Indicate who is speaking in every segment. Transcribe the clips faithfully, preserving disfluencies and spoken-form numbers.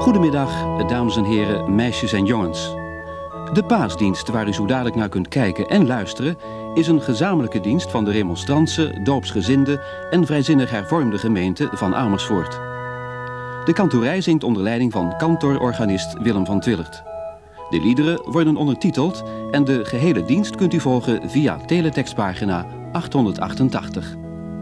Speaker 1: Goedemiddag, dames en heren, meisjes en jongens. De paasdienst waar u zo dadelijk naar kunt kijken en luisteren is een gezamenlijke dienst van de remonstrantse, doopsgezinde en vrijzinnig hervormde gemeente van Amersfoort. De kantorij zingt onder leiding van kantororganist Willem van Twillert. De liederen worden ondertiteld en de gehele dienst kunt u volgen via teletextpagina achthonderdachtentachtig.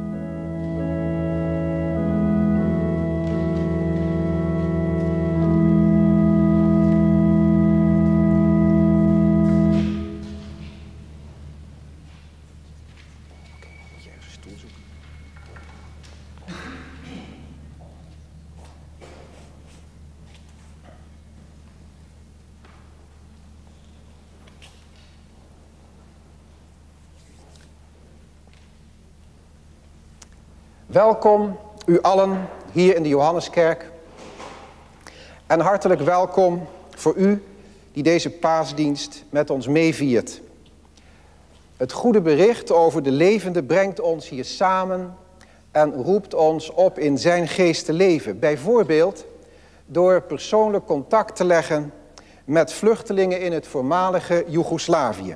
Speaker 2: Welkom u allen hier in de Johanneskerk en hartelijk welkom voor u die deze paasdienst met ons meeviert. Het goede bericht over de levende brengt ons hier samen en roept ons op in zijn geest te leven. Bijvoorbeeld door persoonlijk contact te leggen met vluchtelingen in het voormalige Joegoslavië.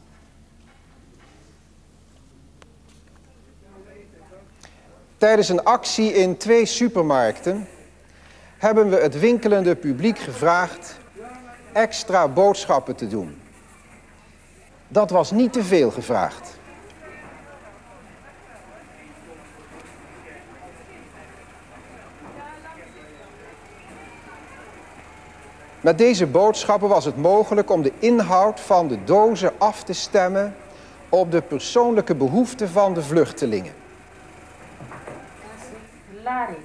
Speaker 2: Tijdens een actie in twee supermarkten hebben we het winkelende publiek gevraagd extra boodschappen te doen. Dat was niet te veel gevraagd. Met deze boodschappen was het mogelijk om de inhoud van de dozen af te stemmen op de persoonlijke behoeften van de vluchtelingen.
Speaker 3: Larissa.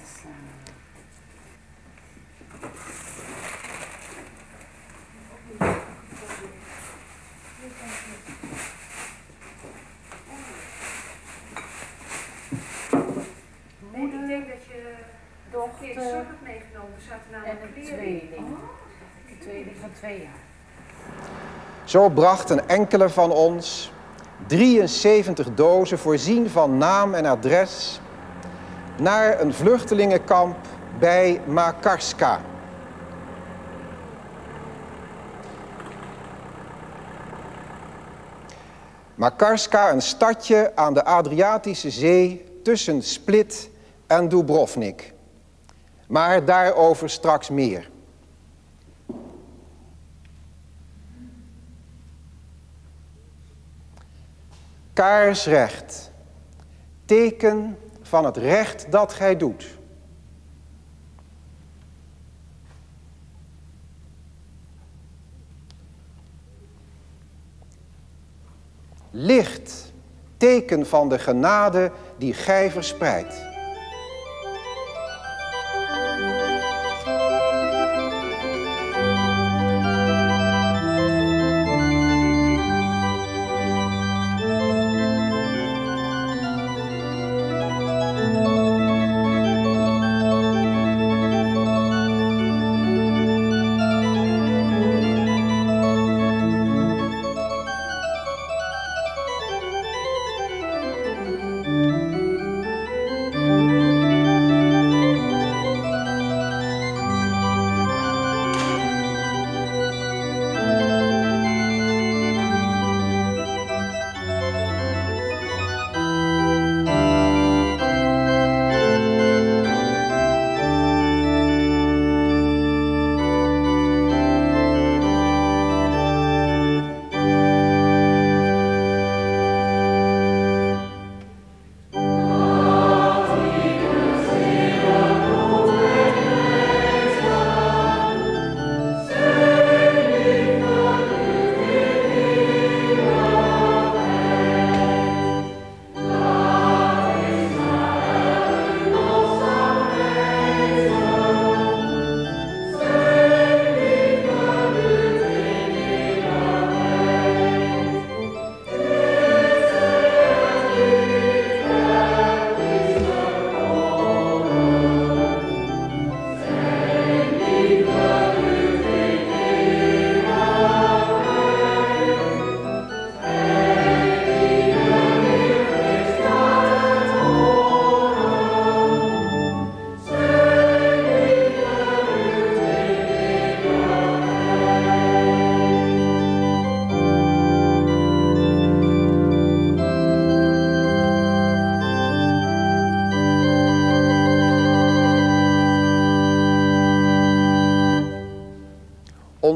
Speaker 4: Nee, ik denk dat je
Speaker 3: dochter
Speaker 4: een keer hebt meegenomen. Er zaten
Speaker 3: en
Speaker 4: namelijk
Speaker 3: een
Speaker 4: kleren in.
Speaker 3: tweeling. Een tweeling van twee jaar.
Speaker 2: Zo brachten enkele van ons drieënzeventig dozen voorzien van naam en adres naar een vluchtelingenkamp bij Makarska. Makarska, een stadje aan de Adriatische Zee tussen Split en Dubrovnik. Maar daarover straks meer. Kaarsrecht, teken van het recht dat gij doet. Licht, teken van de genade die gij verspreidt.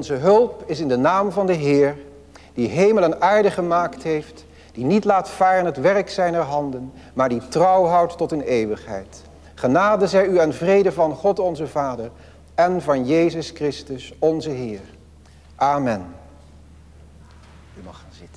Speaker 2: Onze hulp is in de naam van de Heer, die hemel en aarde gemaakt heeft, die niet laat varen het werk zijner handen, maar die trouw houdt tot in eeuwigheid. Genade zij u en vrede van God onze Vader en van Jezus Christus onze Heer. Amen. U mag gaan zitten.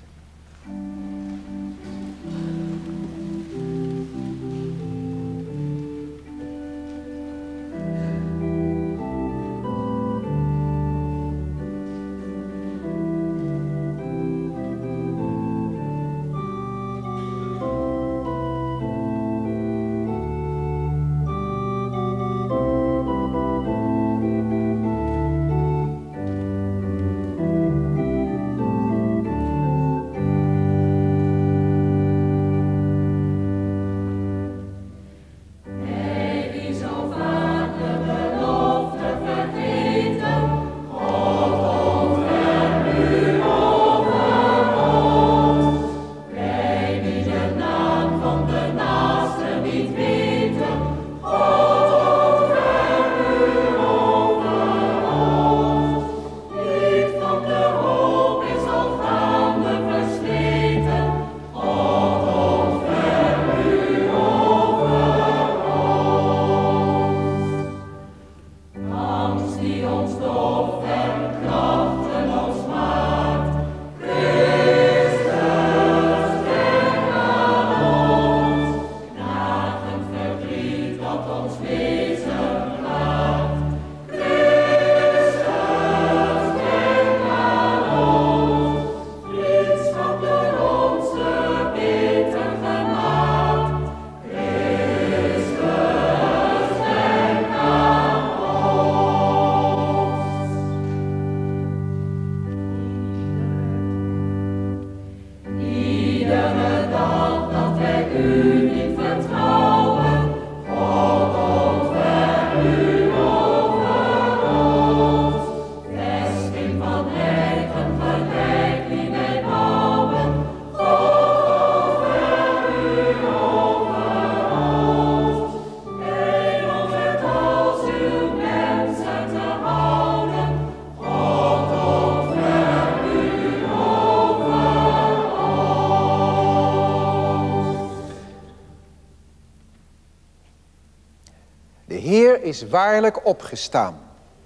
Speaker 2: Is waarlijk opgestaan.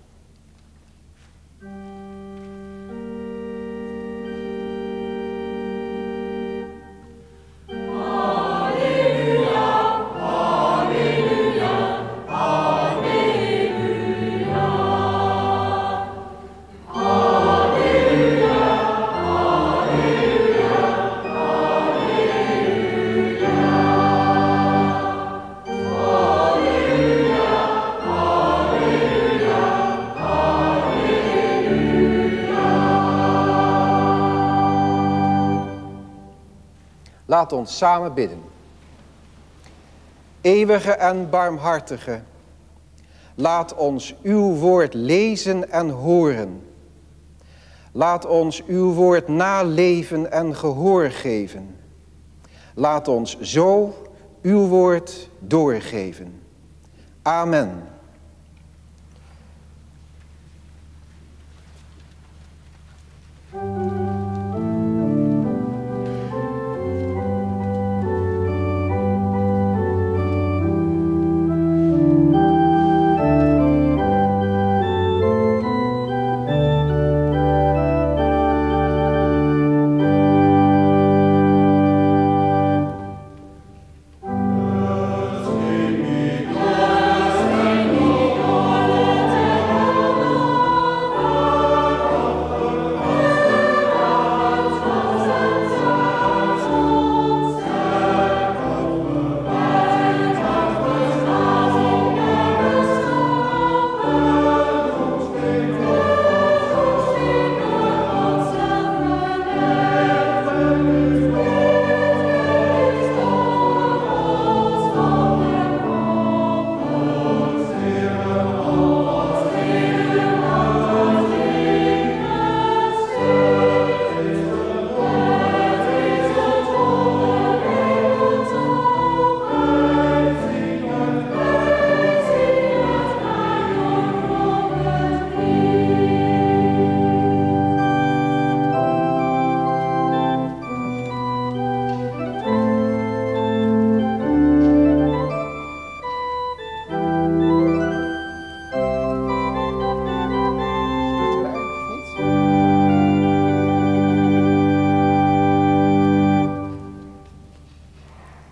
Speaker 2: Laat ons samen bidden. Eeuwige en barmhartige, laat ons uw woord lezen en horen. Laat ons uw woord naleven en gehoor geven. Laat ons zo uw woord doorgeven. Amen.
Speaker 5: Amen.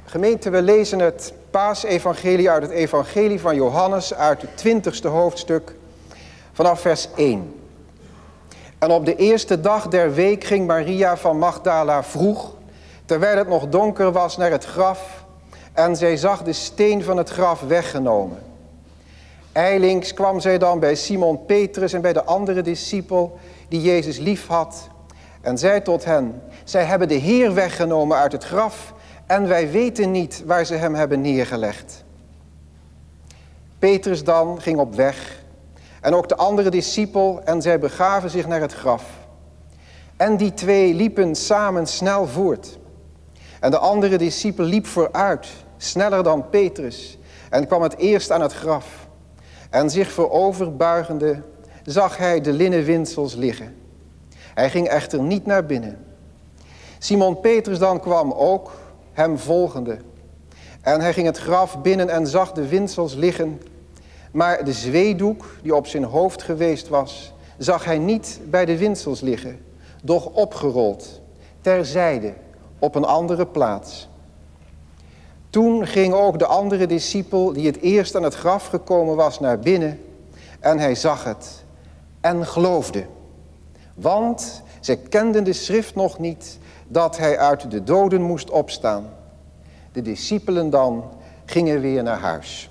Speaker 2: Gemeente, we lezen het Paasevangelie uit het Evangelie van Johannes uit het twintigste hoofdstuk vanaf vers één. En op de eerste dag der week ging Maria van Magdala vroeg, terwijl het nog donker was, naar het graf, en zij zag de steen van het graf weggenomen. Ijlings kwam zij dan bij Simon Petrus en bij de andere discipel die Jezus lief had, en zei tot hen: zij hebben de Heer weggenomen uit het graf, en wij weten niet waar ze hem hebben neergelegd. Petrus dan ging op weg, en ook de andere discipel, en zij begaven zich naar het graf. En die twee liepen samen snel voort. En de andere discipel liep vooruit, sneller dan Petrus, en kwam het eerst aan het graf. En zich vooroverbuigende zag hij de linnen windsels liggen. Hij ging echter niet naar binnen. Simon Petrus dan kwam ook, hem volgende. En hij ging het graf binnen en zag de windsels liggen. Maar de zweedoek die op zijn hoofd geweest was, zag hij niet bij de windsels liggen, doch opgerold, terzijde, op een andere plaats. Toen ging ook de andere discipel, die het eerst aan het graf gekomen was, naar binnen. En hij zag het en geloofde. Want zij kenden de schrift nog niet, dat hij uit de doden moest opstaan. De discipelen dan gingen weer naar huis.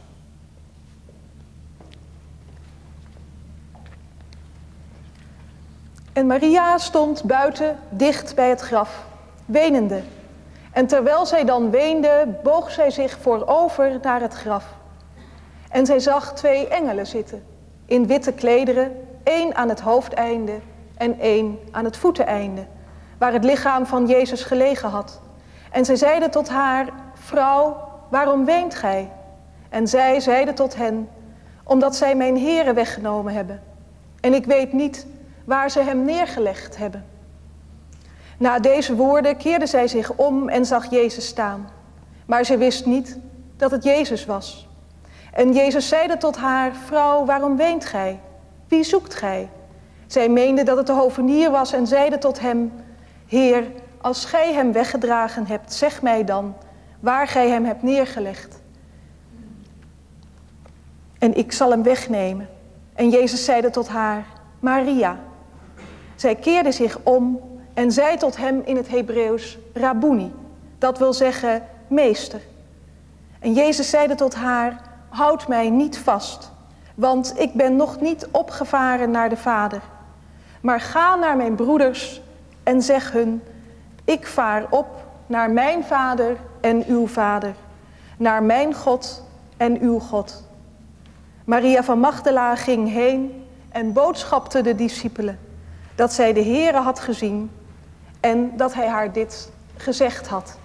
Speaker 5: En Maria stond buiten, dicht bij het graf, wenende. En terwijl zij dan weende, boog zij zich voorover naar het graf. En zij zag twee engelen zitten, in witte klederen, één aan het hoofdeinde en één aan het voeteneinde, waar het lichaam van Jezus gelegen had. En zij zeiden tot haar: vrouw, waarom weent gij? En zij zeiden tot hen: omdat zij mijn Heere weggenomen hebben. En ik weet niet waar ze hem neergelegd hebben. Na deze woorden keerde zij zich om en zag Jezus staan. Maar ze wist niet dat het Jezus was. En Jezus zeide tot haar: vrouw, waarom weent gij? Wie zoekt gij? Zij meende dat het de hovenier was en zeide tot hem: Heer, als gij hem weggedragen hebt, zeg mij dan waar gij hem hebt neergelegd. En ik zal hem wegnemen. En Jezus zeide tot haar: Maria. Zij keerde zich om en zei tot hem in het Hebreeuws: Rabboni, dat wil zeggen meester. En Jezus zeide tot haar: houd mij niet vast, want ik ben nog niet opgevaren naar de Vader. Maar ga naar mijn broeders en zeg hun: ik vaar op naar mijn Vader en uw Vader, naar mijn God en uw God. Maria van Magdala ging heen en boodschapte de discipelen dat zij de Heere had gezien en dat hij haar dit gezegd had.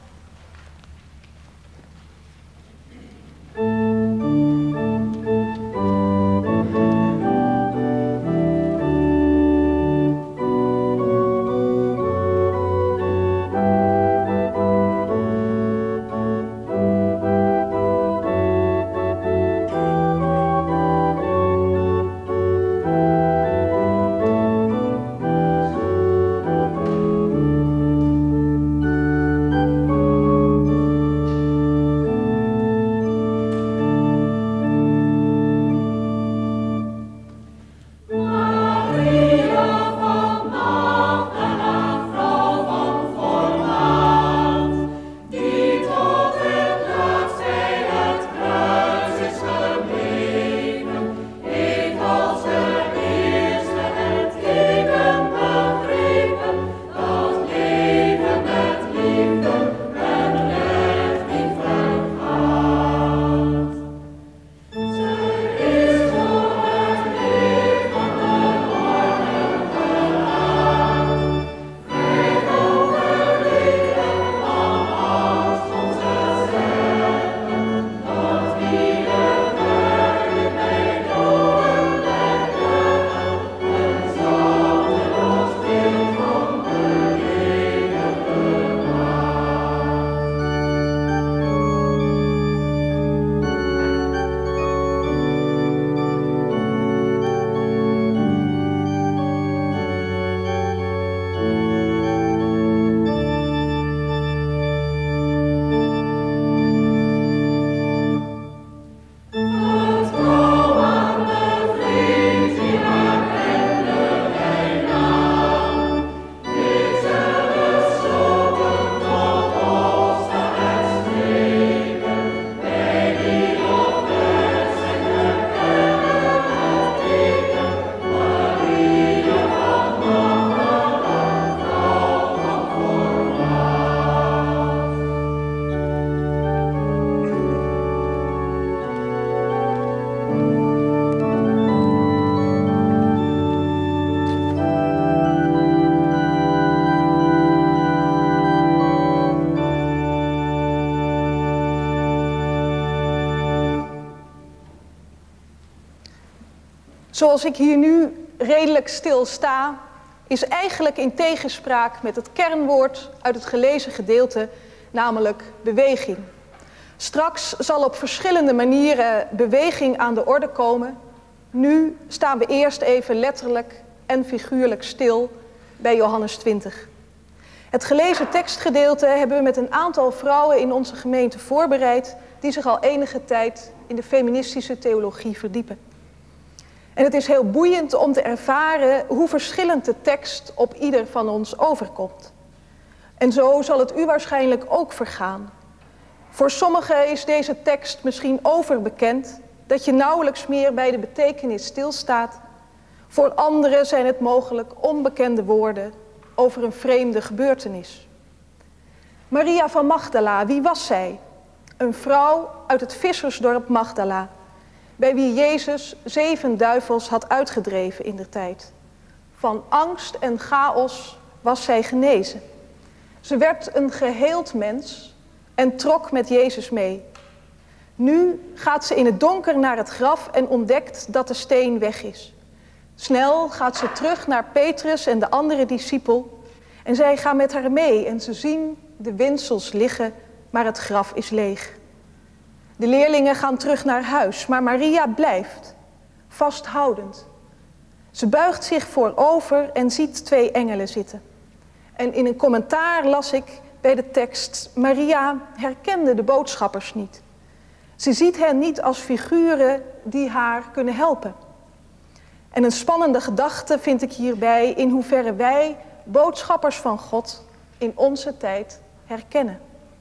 Speaker 5: Zoals ik hier nu redelijk stil sta, is eigenlijk in tegenspraak met het kernwoord uit het gelezen gedeelte, namelijk beweging. Straks zal op verschillende manieren beweging aan de orde komen. Nu staan we eerst even letterlijk en figuurlijk stil bij Johannes twintig. Het gelezen tekstgedeelte hebben we met een aantal vrouwen in onze gemeente voorbereid die zich al enige tijd in de feministische theologie verdiepen. En het is heel boeiend om te ervaren hoe verschillend de tekst op ieder van ons overkomt. En zo zal het u waarschijnlijk ook vergaan. Voor sommigen is deze tekst misschien overbekend, dat je nauwelijks meer bij de betekenis stilstaat. Voor anderen zijn het mogelijk onbekende woorden over een vreemde gebeurtenis. Maria van Magdala, wie was zij? Een vrouw uit het vissersdorp Magdala, bij wie Jezus zeven duivels had uitgedreven indertijd. Van angst en chaos was zij genezen. Ze werd een geheeld mens en trok met Jezus mee. Nu gaat ze in het donker naar het graf en ontdekt dat de steen weg is. Snel gaat ze terug naar Petrus en de andere discipel en zij gaan met haar mee en ze zien de windsels liggen, maar het graf is leeg. De leerlingen gaan terug naar huis, maar Maria blijft, vasthoudend. Ze buigt zich voorover en ziet twee engelen zitten. En in een commentaar las ik bij de tekst, Maria herkende de boodschappers niet. Ze ziet hen niet als figuren die haar kunnen helpen. En een spannende gedachte vind ik hierbij in hoeverre wij, boodschappers van God, in onze tijd herkennen.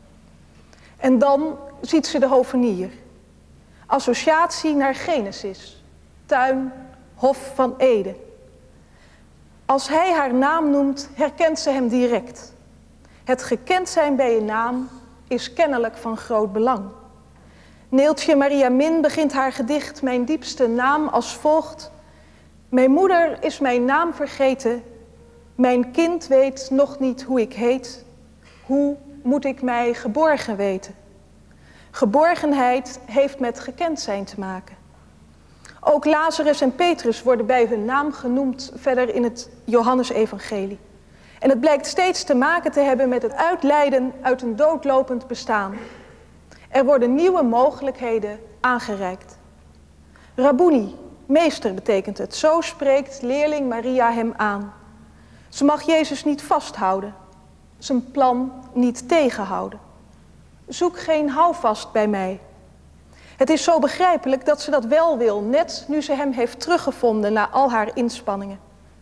Speaker 5: En dan ziet ze de hovenier. Associatie naar Genesis, tuin, hof van Eden. Als hij haar naam noemt, herkent ze hem direct. Het gekend zijn bij je naam is kennelijk van groot belang. Neeltje Maria Min begint haar gedicht Mijn diepste naam als volgt. Mijn moeder is mijn naam vergeten. Mijn kind weet nog niet hoe ik heet. Hoe moet ik mij geborgen weten? Geborgenheid heeft met gekend zijn te maken. Ook Lazarus en Petrus worden bij hun naam genoemd verder in het Johannesevangelie. En het blijkt steeds te maken te hebben met het uitleiden uit een doodlopend bestaan. Er worden nieuwe mogelijkheden aangereikt. Rabboni, meester betekent het. Zo spreekt leerling Maria hem aan. Ze mag Jezus niet vasthouden, zijn plan niet tegenhouden. Zoek geen houvast bij mij. Het is zo begrijpelijk dat ze dat wel wil, net nu ze hem heeft teruggevonden na al haar inspanningen.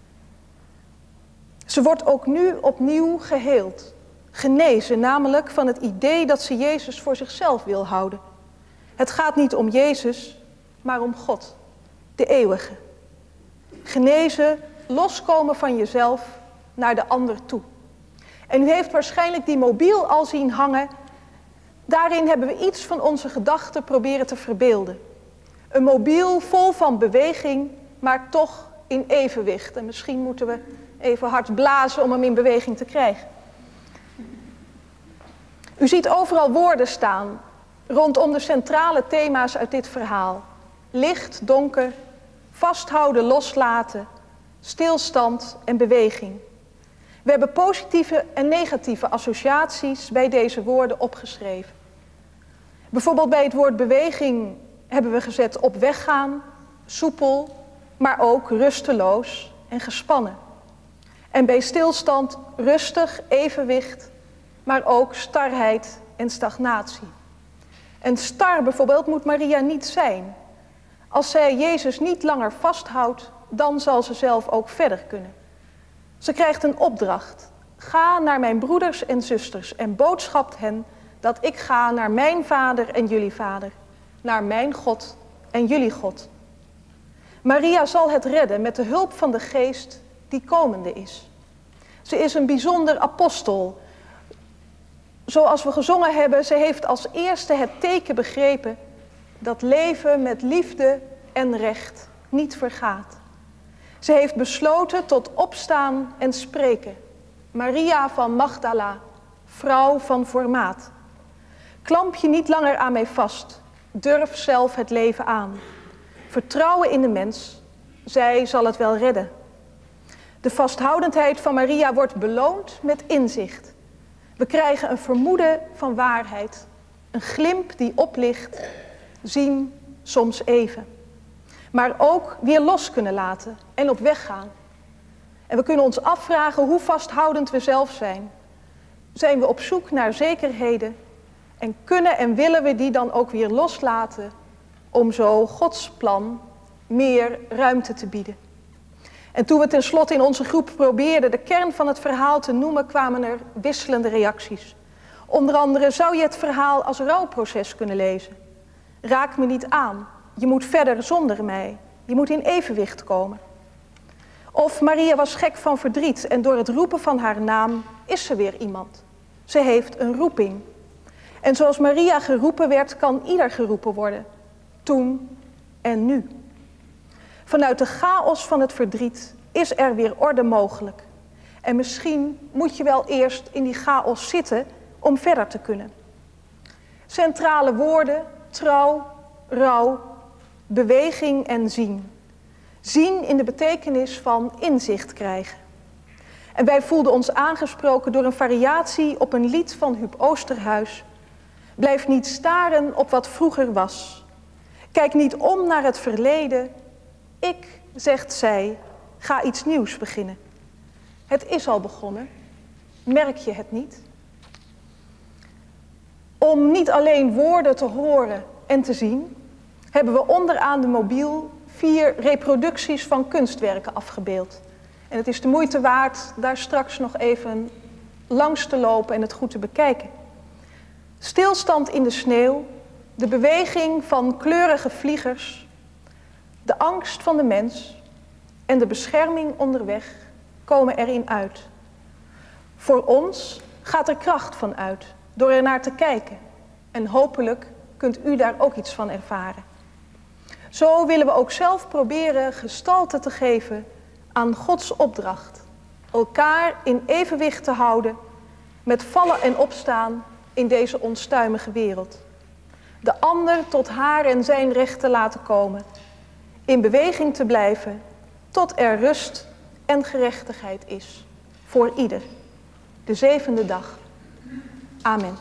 Speaker 5: Ze wordt ook nu opnieuw geheeld, genezen, namelijk van het idee dat ze Jezus voor zichzelf wil houden. Het gaat niet om Jezus, maar om God, de eeuwige. Genezen, loskomen van jezelf naar de ander toe. En u heeft waarschijnlijk die mobiel al zien hangen. Daarin hebben we iets van onze gedachten proberen te verbeelden. Een mobiel vol van beweging, maar toch in evenwicht. En misschien moeten we even hard blazen om hem in beweging te krijgen. U ziet overal woorden staan rondom de centrale thema's uit dit verhaal. Licht, donker, vasthouden, loslaten, stilstand en beweging. We hebben positieve en negatieve associaties bij deze woorden opgeschreven. Bijvoorbeeld bij het woord beweging hebben we gezet op weggaan, soepel, maar ook rusteloos en gespannen. En bij stilstand rustig, evenwicht, maar ook starheid en stagnatie. En star bijvoorbeeld moet Maria niet zijn. Als zij Jezus niet langer vasthoudt, dan zal ze zelf ook verder kunnen. Ze krijgt een opdracht. Ga naar mijn broeders en zusters en boodschapt hen dat ik ga naar mijn vader en jullie vader, naar mijn God en jullie God. Maria zal het redden met de hulp van de geest die komende is. Ze is een bijzonder apostel. Zoals we gezongen hebben, ze heeft als eerste het teken begrepen dat leven met liefde en recht niet vergaat. Ze heeft besloten tot opstaan en spreken. Maria van Magdala, vrouw van formaat. Klamp je niet langer aan mij vast. Durf zelf het leven aan. Vertrouwen in de mens. zij zal het wel redden. De vasthoudendheid van Maria wordt beloond met inzicht. We krijgen een vermoeden van waarheid. Een glimp die oplicht, zien soms even. Maar ook weer los kunnen laten en op weg gaan. En we kunnen ons afvragen hoe vasthoudend we zelf zijn. Zijn we op zoek naar zekerheden en kunnen en willen we die dan ook weer loslaten om zo Gods plan meer ruimte te bieden. En toen we tenslotte in onze groep probeerden de kern van het verhaal te noemen, kwamen er wisselende reacties. Onder andere zou je het verhaal als rouwproces kunnen lezen. Raak me niet aan, je moet verder zonder mij, je moet in evenwicht komen. Of Maria was gek van verdriet en door het roepen van haar naam is ze weer iemand. Ze heeft een roeping. En zoals Maria geroepen werd, kan ieder geroepen worden. Toen en nu. Vanuit de chaos van het verdriet is er weer orde mogelijk. En misschien moet je wel eerst in die chaos zitten om verder te kunnen. Centrale woorden, trouw, rouw, beweging en zien. Zien in de betekenis van inzicht krijgen. En wij voelden ons aangesproken door een variatie op een lied van Huub Oosterhuis. Blijf niet staren op wat vroeger was. Kijk niet om naar het verleden. Ik, zegt zij, ga iets nieuws beginnen. Het is al begonnen. Merk je het niet? Om niet alleen woorden te horen en te zien, hebben we onderaan de mobiel vier reproducties van kunstwerken afgebeeld. En het is de moeite waard daar straks nog even langs te lopen en het goed te bekijken. Stilstand in de sneeuw, de beweging van kleurige vliegers, de angst van de mens en de bescherming onderweg komen erin uit. Voor ons gaat er kracht van uit door er naar te kijken. En hopelijk kunt u daar ook iets van ervaren. Zo willen we ook zelf proberen gestalte te geven aan Gods opdracht. Elkaar in evenwicht te houden met vallen en opstaan in deze onstuimige wereld. De ander tot haar en zijn recht te laten komen. In beweging te blijven tot er rust en gerechtigheid is. Voor ieder. De zevende dag. Amen.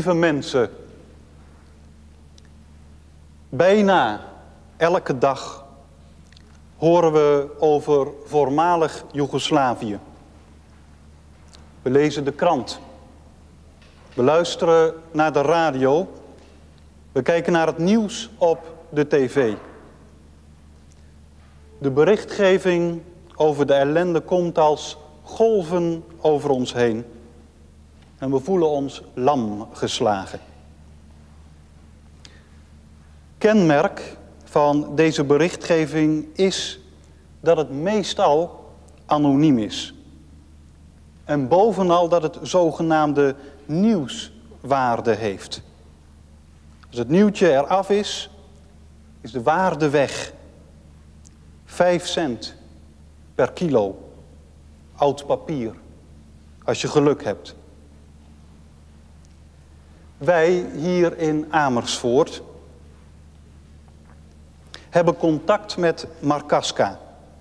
Speaker 6: Lieve mensen, bijna elke dag horen we over voormalig Joegoslavië. We lezen de krant. We luisteren naar de radio. We kijken naar het nieuws op de tv. De berichtgeving over de ellende komt als golven over ons heen. En we voelen ons lam geslagen. Kenmerk van deze berichtgeving is dat het meestal anoniem is. En bovenal dat het zogenaamde nieuwswaarde heeft. Als het nieuwtje eraf is, is de waarde weg. Vijf cent per kilo oud papier, als je geluk hebt. Wij hier in Amersfoort hebben contact met Markaska.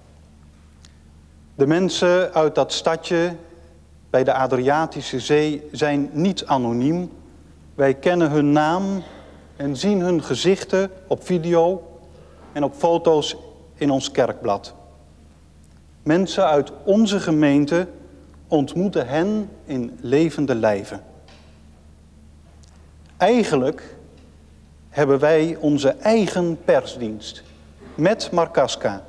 Speaker 6: De mensen uit dat stadje bij de Adriatische Zee zijn niet anoniem. Wij kennen hun naam en zien hun gezichten op video en op foto's in ons kerkblad. Mensen uit onze gemeente ontmoeten hen in levende lijven. Eigenlijk hebben wij onze eigen persdienst met Markaska.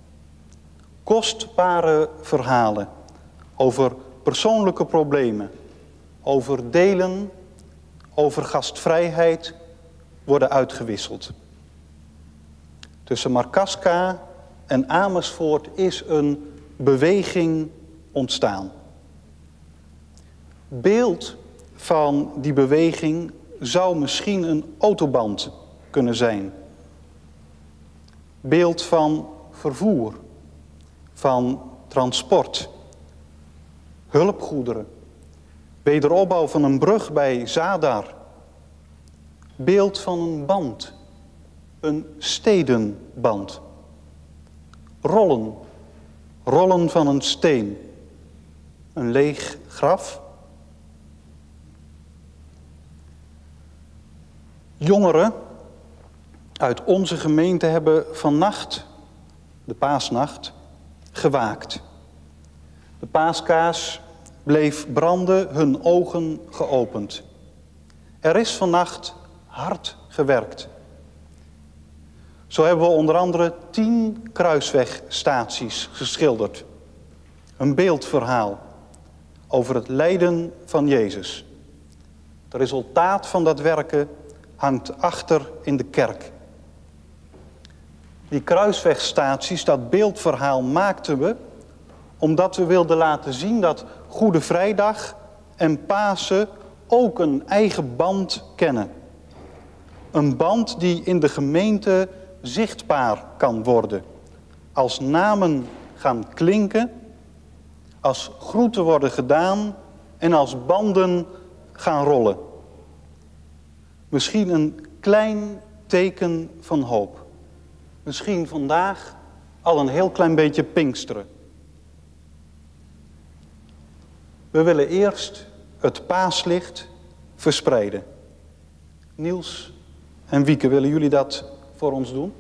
Speaker 6: Kostbare verhalen over persoonlijke problemen, over delen, over gastvrijheid worden uitgewisseld. Tussen Markaska en Amersfoort is een beweging ontstaan. Beeld van die beweging zou misschien een autoband kunnen zijn. Beeld van vervoer, van transport, hulpgoederen, wederopbouw van een brug bij Zadar. Beeld van een band, een stedenband. Rollen, rollen van een steen, een leeg graf. Jongeren uit onze gemeente hebben vannacht, de paasnacht, gewaakt. De paaskaars bleef branden, hun ogen geopend. Er is vannacht hard gewerkt. Zo hebben we onder andere tien kruiswegstaties geschilderd. Een beeldverhaal over het lijden van Jezus. Het resultaat van dat werken hangt achter in de kerk. Die kruiswegstaties, dat beeldverhaal maakten we omdat we wilden laten zien dat Goede Vrijdag en Pasen ook een eigen band kennen. Een band die in de gemeente zichtbaar kan worden. Als namen gaan klinken, als groeten worden gedaan en als banden gaan rollen. Misschien een klein teken van hoop. Misschien vandaag al een heel klein beetje Pinksteren. We willen eerst het paaslicht verspreiden. Niels en Wieke, willen jullie dat voor ons doen?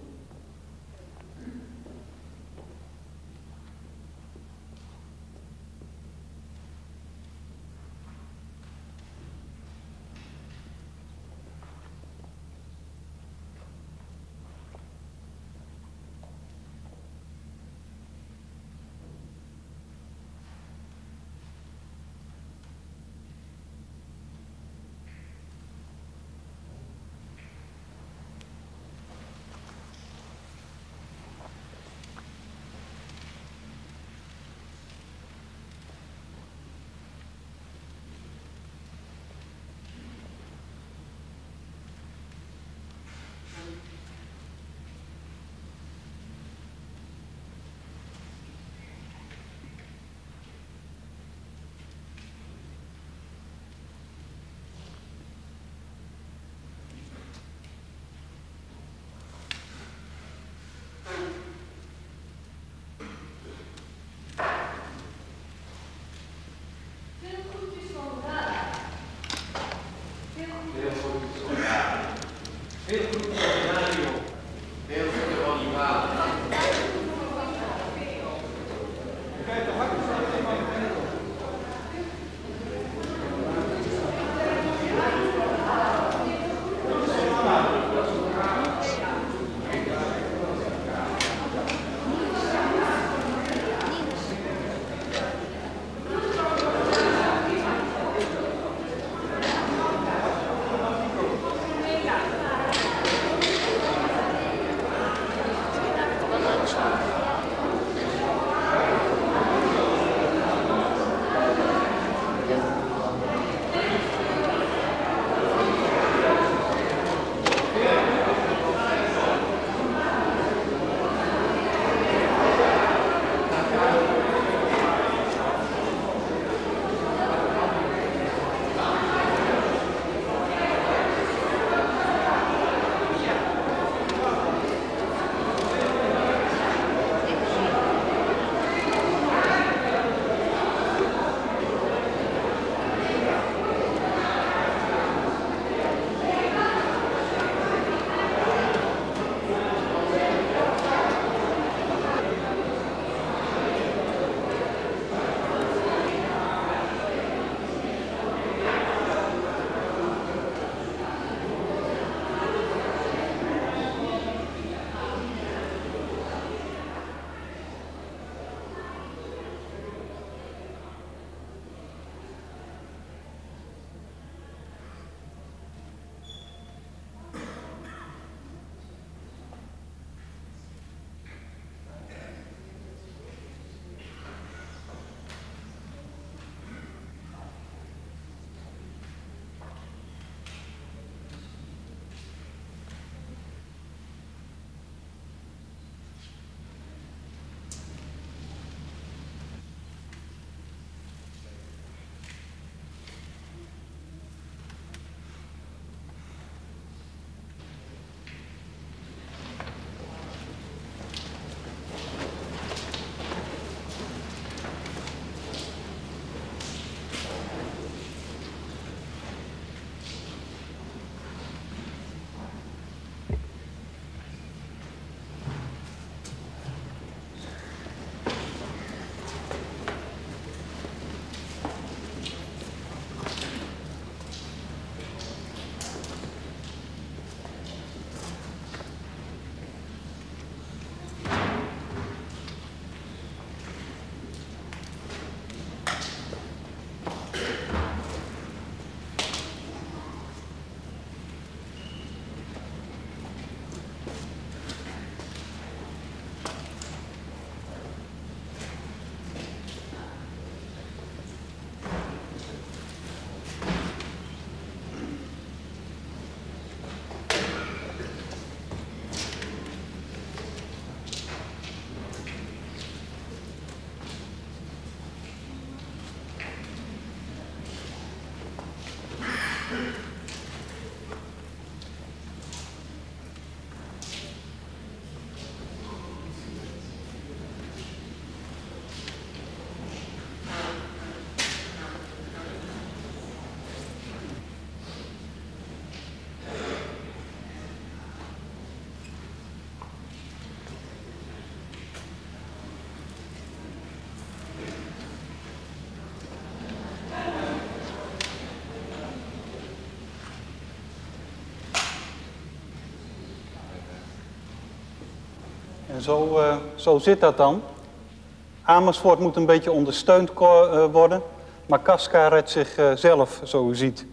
Speaker 6: En zo, uh, zo zit dat dan. Amersfoort moet een beetje ondersteund uh, worden, maar Casca redt zichzelf, uh, zo u ziet.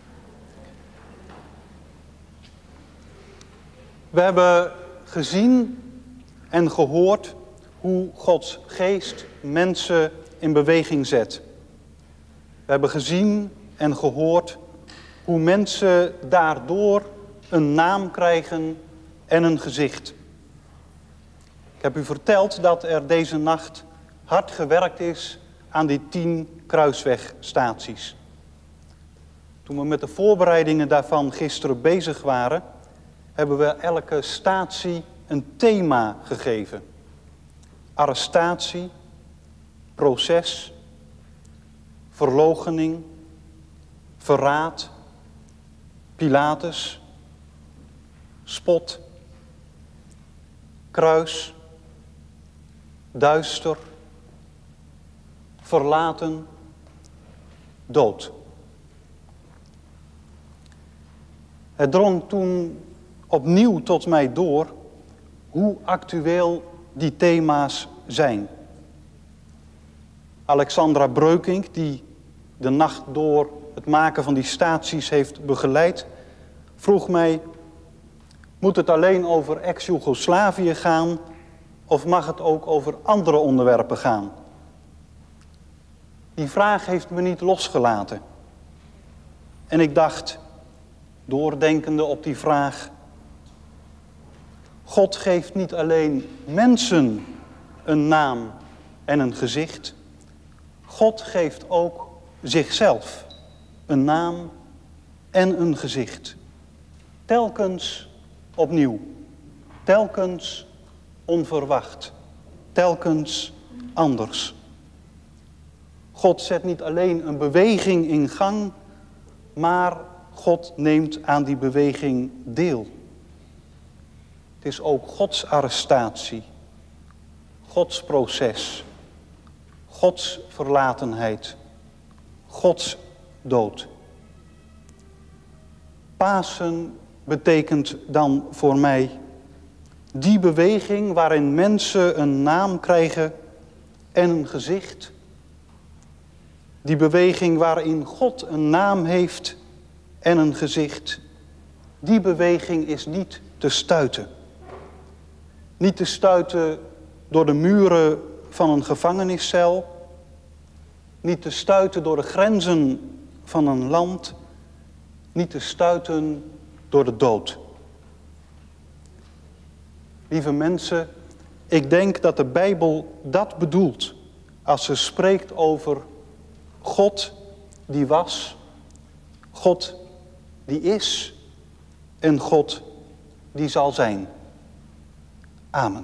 Speaker 6: We hebben gezien en gehoord hoe Gods geest mensen in beweging zet. We hebben gezien en gehoord hoe mensen daardoor een naam krijgen en een gezicht. Ik heb u verteld dat er deze nacht hard gewerkt is aan die tien kruiswegstaties. Toen we met de voorbereidingen daarvan gisteren bezig waren, hebben we elke statie een thema gegeven. Arrestatie, proces, verloochening, verraad, Pilatus, spot, kruis, duister, verlaten, dood. Het drong toen opnieuw tot mij door hoe actueel die thema's zijn. Alexandra Breukink, die de nacht door het maken van die staties heeft begeleid, vroeg mij: moet het alleen over ex-Joegoslavië gaan of mag het ook over andere onderwerpen gaan? Die vraag heeft me niet losgelaten. En ik dacht, doordenkende op die vraag: God geeft niet alleen mensen een naam en een gezicht. God geeft ook zichzelf een naam en een gezicht. Telkens opnieuw. Telkens onverwacht. Telkens anders. God zet niet alleen een beweging in gang, maar God neemt aan die beweging deel. Het is ook Gods arrestatie, Gods proces, Gods verlatenheid, Gods dood. Pasen betekent dan voor mij die beweging waarin mensen een naam krijgen en een gezicht. Die beweging waarin God een naam heeft en een gezicht. Die beweging is niet te stuiten. Niet te stuiten door de muren van een gevangeniscel. Niet te stuiten door de grenzen van een land. Niet te stuiten door de dood. Lieve mensen, ik denk dat de Bijbel dat bedoelt als ze spreekt over God die was, God die is en God die zal zijn. Amen.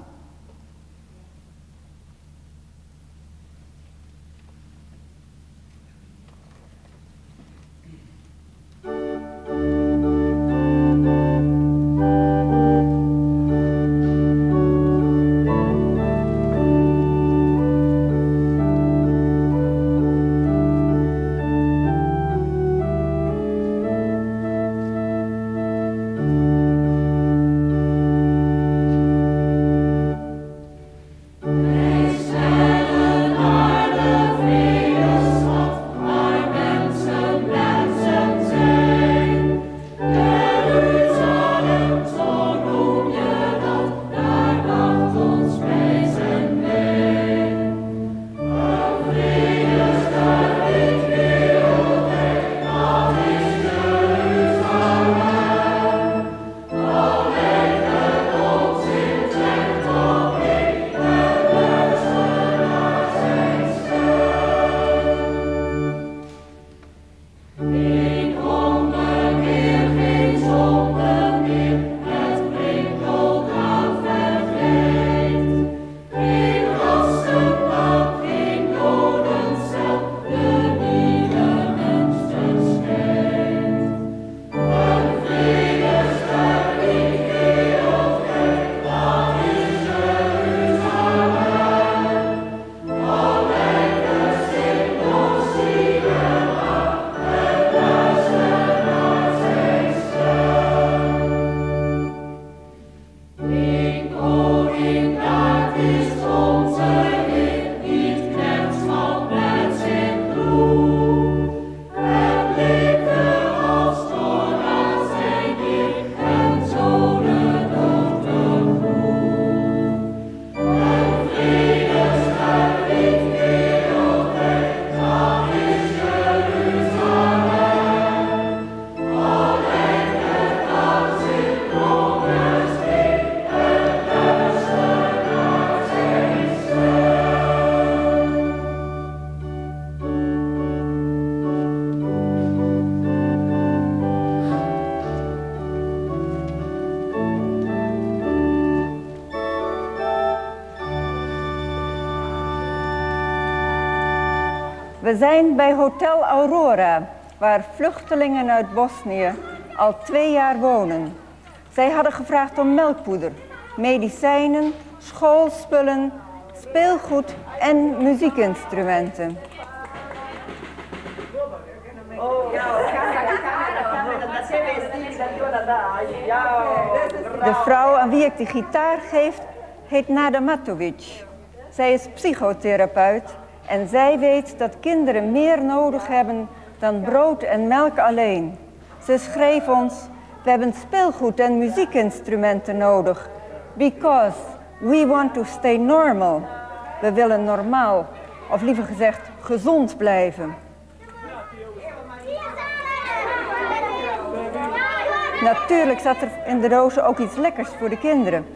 Speaker 7: We zijn bij Hotel Aurora, waar vluchtelingen uit Bosnië al twee jaar wonen. Zij hadden gevraagd om melkpoeder, medicijnen, schoolspullen, speelgoed en muziekinstrumenten. De vrouw aan wie ik de gitaar geef, heet Nada Matovic. Zij is psychotherapeut en zij weet dat kinderen meer nodig hebben dan brood en melk alleen. Ze schreef ons: we hebben speelgoed en muziekinstrumenten nodig. Because we want to stay normal. We willen normaal, of liever gezegd gezond blijven. Natuurlijk zat er in de dozen ook iets lekkers voor de kinderen.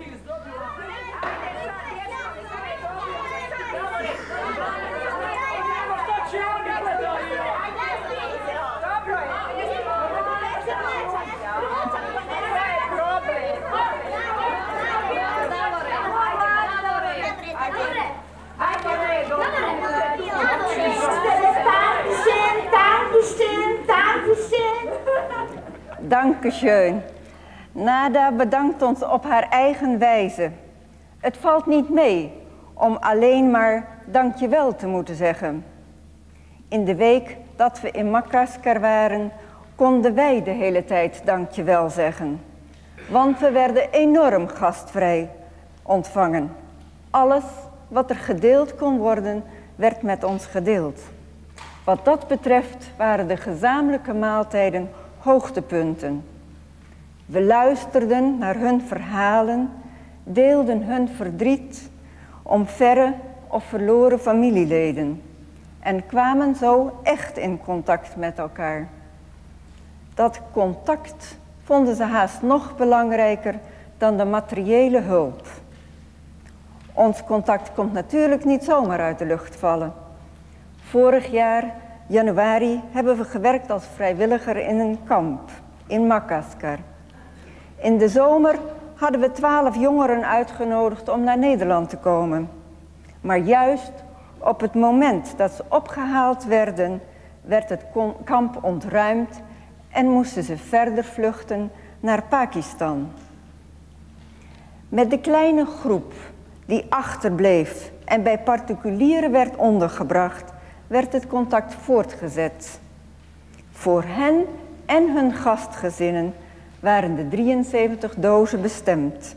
Speaker 7: Dankeschön. Nada bedankt ons op haar eigen wijze. Het valt niet mee om alleen maar dankjewel te moeten zeggen. In de week dat we in Makaskar waren, konden wij de hele tijd dankjewel zeggen. Want we werden enorm gastvrij ontvangen. Alles wat er gedeeld kon worden, werd met ons gedeeld. Wat dat betreft waren de gezamenlijke maaltijden hoogtepunten. We luisterden naar hun verhalen, deelden hun verdriet om verre of verloren familieleden en kwamen zo echt in contact met elkaar. Dat contact vonden ze haast nog belangrijker dan de materiële hulp. Ons contact komt natuurlijk niet zomaar uit de lucht vallen. Vorig jaar, januari, hebben we gewerkt als vrijwilliger in een kamp in Makaskar. In de zomer hadden we twaalf jongeren uitgenodigd om naar Nederland te komen. Maar juist op het moment dat ze opgehaald werden, werd het kamp ontruimd en moesten ze verder vluchten naar Pakistan. Met de kleine groep die achterbleef en bij particulieren werd ondergebracht, werd het contact voortgezet. Voor hen en hun gastgezinnen waren de drieënzeventig dozen bestemd.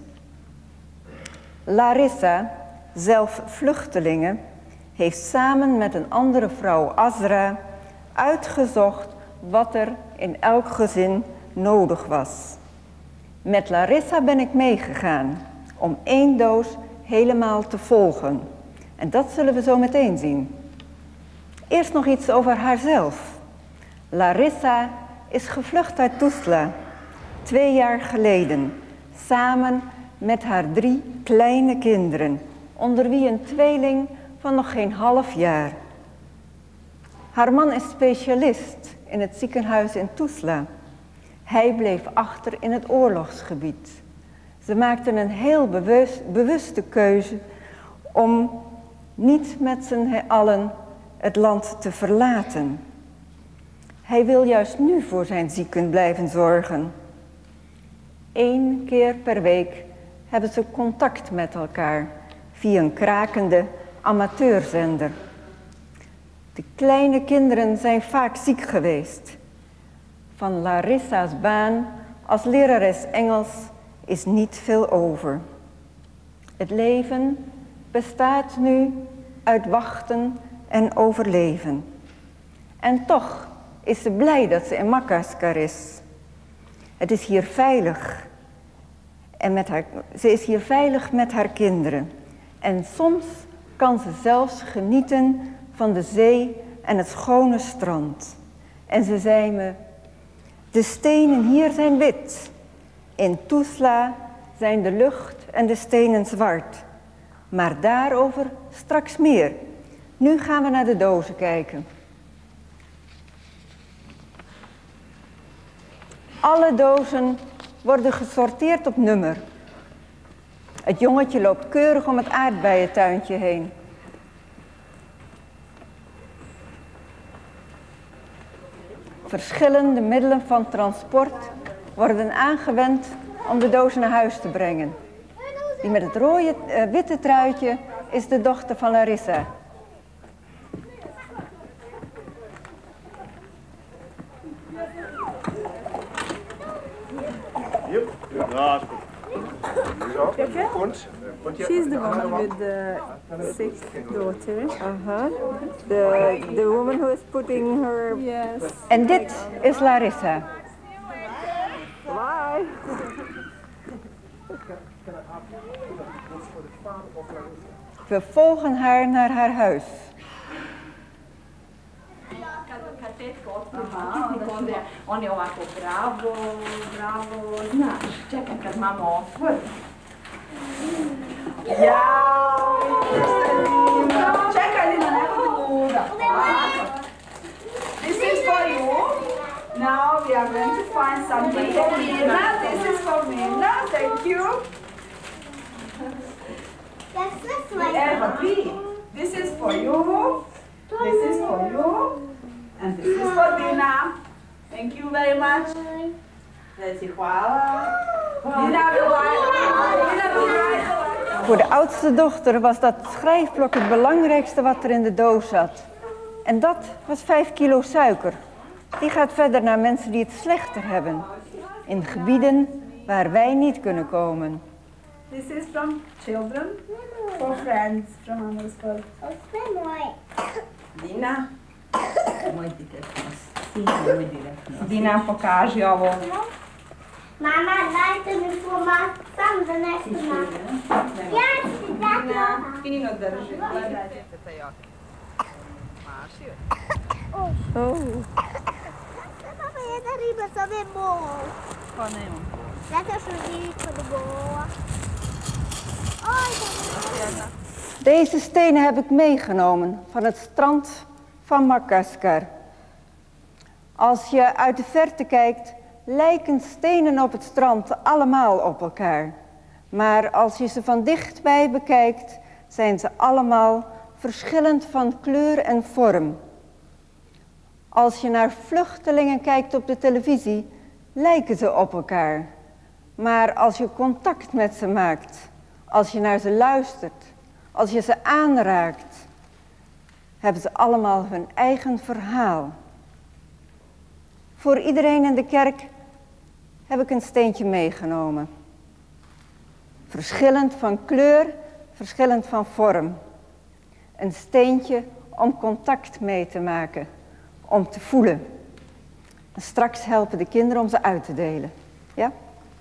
Speaker 7: Larissa, zelf vluchtelinge, heeft samen met een andere vrouw, Azra, uitgezocht wat er in elk gezin nodig was. Met Larissa ben ik meegegaan om één doos helemaal te volgen. En dat zullen we zo meteen zien. Eerst nog iets over haarzelf. Larissa is gevlucht uit Tuzla, twee jaar geleden, samen met haar drie kleine kinderen, onder wie een tweeling van nog geen half jaar. Haar man is specialist in het ziekenhuis in Tuzla. Hij bleef achter in het oorlogsgebied. Ze maakten een heel bewust, bewuste keuze om niet met z'n allen het land te verlaten. Hij wil juist nu voor zijn zieken blijven zorgen. Eén keer per week hebben ze contact met elkaar via een krakende amateurzender. De kleine kinderen zijn vaak ziek geweest. Van Larissa's baan als lerares Engels is niet veel over. Het leven bestaat nu uit wachten en overleven. En toch is ze blij dat ze in Makaskar is. Het is hier veilig. En met haar, ze is hier veilig met haar kinderen. En soms kan ze zelfs genieten van de zee en het schone strand. En ze zei me, de stenen hier zijn wit. In Tuzla zijn de lucht en de stenen zwart. Maar daarover straks meer. Nu gaan we naar de dozen kijken. Alle dozen worden gesorteerd op nummer. Het jongetje loopt keurig om het aardbeientuintje heen. Verschillende middelen van transport worden aangewend om de doos naar huis te brengen. Die met het rode, uh, witte truitje is de dochter van Larissa.
Speaker 8: She's the one with the sixth daughter.
Speaker 7: Uh-huh. The, the woman who is putting her...
Speaker 8: Yes.
Speaker 7: En dit is Larissa.
Speaker 8: Bye.
Speaker 7: We volgen haar naar haar huis.
Speaker 9: Aha, on je ovako bravo, bravo, znaš, čekaj kad mama otvori. Jao, čekaj Lina, neko ti luda. This is for you. Now we are going to find something for Mina. This is for Mina, thank you. Eva, three. This is for you. This is for you. And this is for Dina. Thank you very much. Reci hvala. Dina wil Dina wil
Speaker 7: Voor de oudste dochter was dat schrijfblok het belangrijkste wat er in de doos zat. En dat was vijf kilo suiker. Die gaat verder naar mensen die het slechter hebben. In gebieden waar wij niet kunnen komen.
Speaker 9: This is from children, for friends from Amersfoort. Dina. Dina, pokaži ovo.
Speaker 10: Mama, dajte mi pomak sam da nešto napravim. Ja ću dati ovo.
Speaker 9: Fino drži.
Speaker 10: Oh. Mama, jedna riba zove bol.
Speaker 8: Pa nema.
Speaker 10: Zato što živi kod bola.
Speaker 7: Deze stenen heb ik meegenomen van het strand van Makaskar. Als je uit de verte kijkt, lijken stenen op het strand allemaal op elkaar. Maar als je ze van dichtbij bekijkt, zijn ze allemaal verschillend van kleur en vorm. Als je naar vluchtelingen kijkt op de televisie, lijken ze op elkaar. Maar als je contact met ze maakt, als je naar ze luistert, als je ze aanraakt, hebben ze allemaal hun eigen verhaal. Voor iedereen in de kerk heb ik een steentje meegenomen. Verschillend van kleur, verschillend van vorm. Een steentje om contact mee te maken, om te voelen. En straks helpen de kinderen om ze uit te delen. Ja?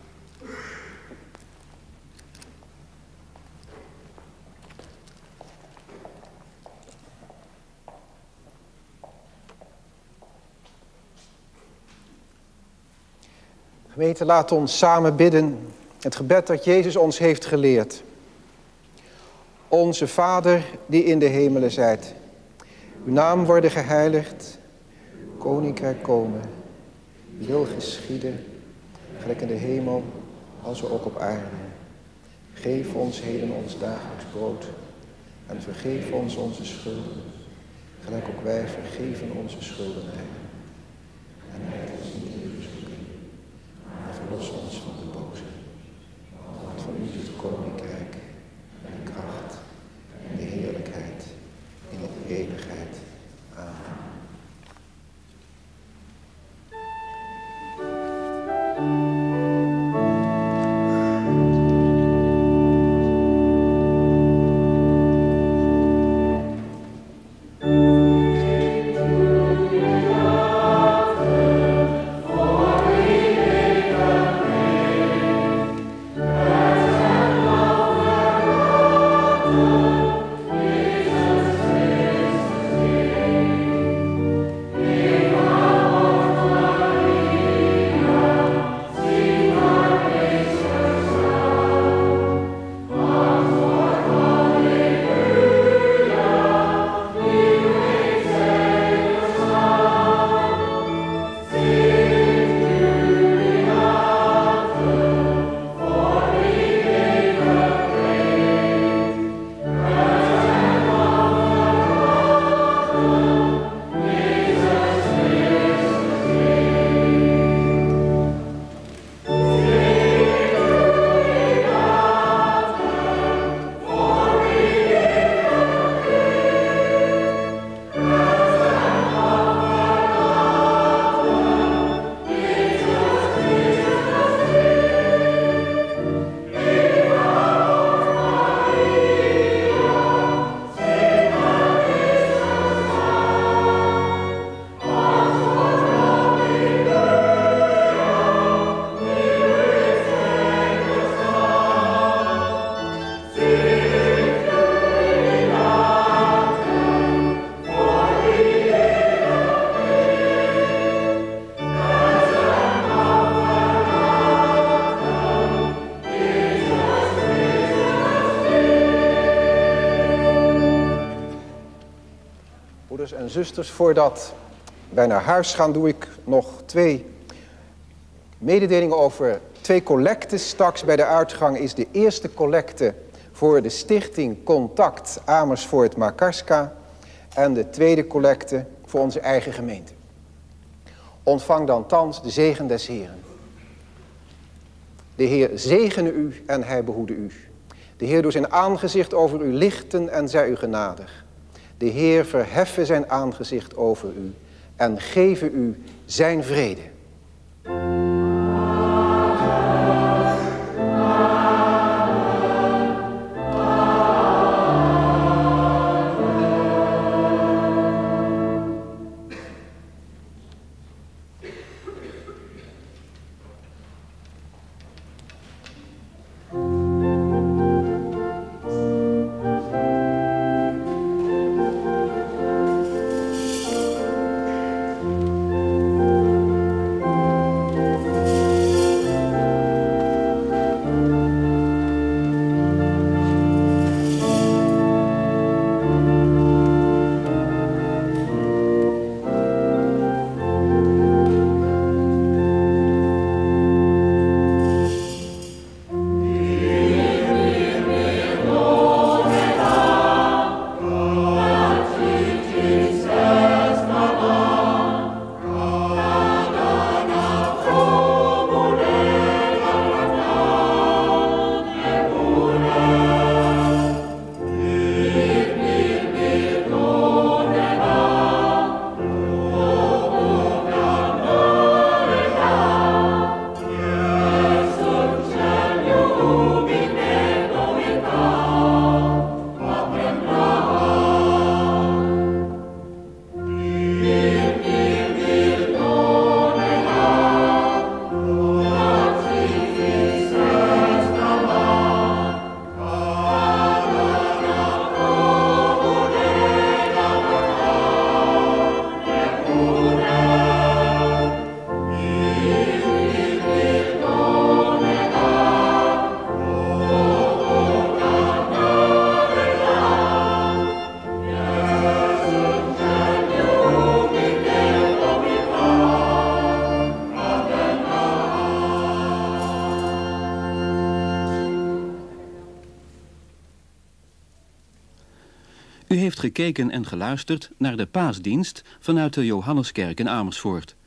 Speaker 2: Gemeente, laat ons samen bidden het gebed dat Jezus ons heeft geleerd. Onze Vader die in de hemelen zijt, uw naam worden geheiligd, koninkrijk komen, uw wil geschieden, gelijk in de hemel als ook op aarde. Geef ons heden ons dagelijks brood en vergeef ons onze schulden, gelijk ook wij vergeven onze schuldenaren. En leid ons niet in verzoeking, maar verlos ons van de boze. Want van u is het koninkrijk en de kracht en de heerlijkheid in de eeuwigheid. Amen.
Speaker 10: Oh
Speaker 2: en zusters, voordat wij naar huis gaan doe ik nog twee mededelingen over twee collectes. Straks bij de uitgang is de eerste collecte voor de stichting Contact Amersfoort Makarska en de tweede collecte voor onze eigen gemeente. Ontvang dan thans de zegen des Heren. De Heer zegene u en hij behoede u. De Heer doet zijn aangezicht over u lichten en zij u genadig. De Heer verheffe zijn aangezicht over u en geven u zijn vrede.
Speaker 1: U heeft gekeken en geluisterd naar de paasdienst vanuit de Johanneskerk in Amersfoort.